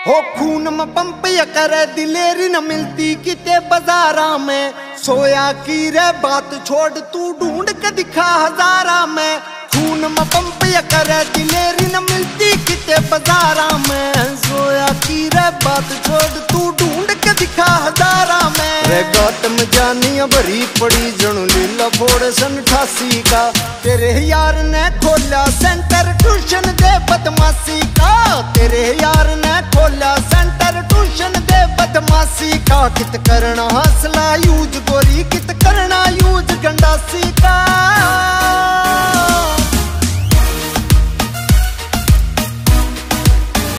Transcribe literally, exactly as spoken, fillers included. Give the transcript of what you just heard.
हो खून में पंप या करे दिलेरी न मिलती किते बाजारा में। सोया की रे बात छोड़ तू ढूंढ के दिखा हजारा में। खून में पंप या करे दिलेरी न मिलती किते बाजारा में। सोया की रे बात छोड़ तू ढूंढ के दिखा हजारा में। रे गौतम जानिया भरी पड़ी जणु लीला फोड़ सन अठासी का। तेरे यार ने खोला सेंटर ट्यूशन दे बदमाशी का। तेरे यार ने खोला सेंटर ट्यूशन दे बदमाशी का। कित करना हौसला यूज गोरी कित करना यूज गंडासी का।